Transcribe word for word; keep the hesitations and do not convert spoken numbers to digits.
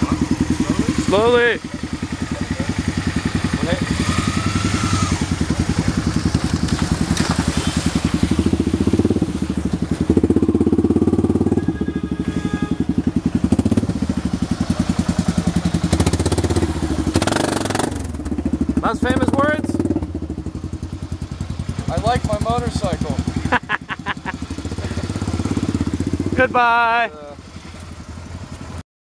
Slowly. Most famous words? I like my motorcycle. Goodbye. Uh,